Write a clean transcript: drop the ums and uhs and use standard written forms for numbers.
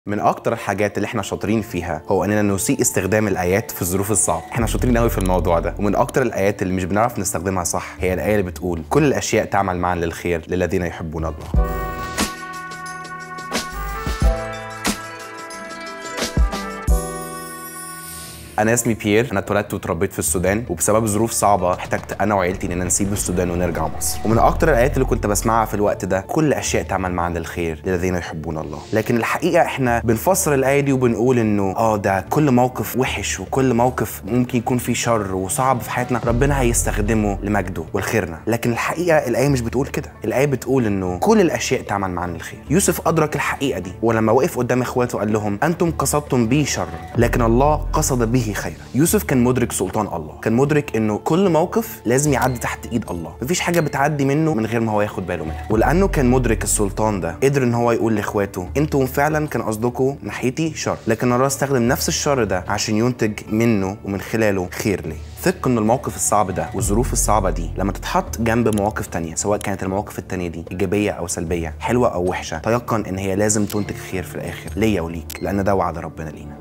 من اكتر الحاجات اللي احنا شاطرين فيها هو اننا نسيء استخدام الايات في الظروف الصعبه. احنا شاطرين قوي في الموضوع ده، ومن اكتر الايات اللي مش بنعرف نستخدمها صح هي الايه اللي بتقول كل الاشياء تعمل معا للخير للذين يحبون الله. انا اسمي بيير، انا اتولدت واتربيت في السودان، وبسبب ظروف صعبه احتجت انا وعيلتي اننا نسيب السودان ونرجع مصر. ومن اكتر الايات اللي كنت بسمعها في الوقت ده كل الاشياء تعمل معا للخير للذين يحبون الله. لكن الحقيقه احنا بنفسر الايه دي وبنقول انه ده كل موقف وحش وكل موقف ممكن يكون فيه شر وصعب في حياتنا ربنا هيستخدمه لمجده ولخيرنا. لكن الحقيقه الايه مش بتقول كده. الايه بتقول انه كل الاشياء تعمل معا للخير. يوسف ادرك الحقيقه دي، ولما وقف قدام اخواته قال لهم انتم قصدتم بي شر لكن الله قصد به خيرا. يوسف كان مدرك سلطان الله، كان مدرك انه كل موقف لازم يعدي تحت ايد الله، مفيش حاجه بتعدي منه من غير ما هو ياخد باله منها. ولانه كان مدرك السلطان ده قدر ان هو يقول لاخواته انتم فعلا كان قصدكم ناحيتي شر، لكن الله استخدم نفس الشر ده عشان ينتج منه ومن خلاله خير ليه. ثق ان الموقف الصعب ده والظروف الصعبه دي لما تتحط جنب مواقف تانية، سواء كانت المواقف التانية دي ايجابيه او سلبيه، حلوه او وحشه، تيقن ان هي لازم تنتج خير في الاخر ليا وليك، لان ده وعد ربنا لينا.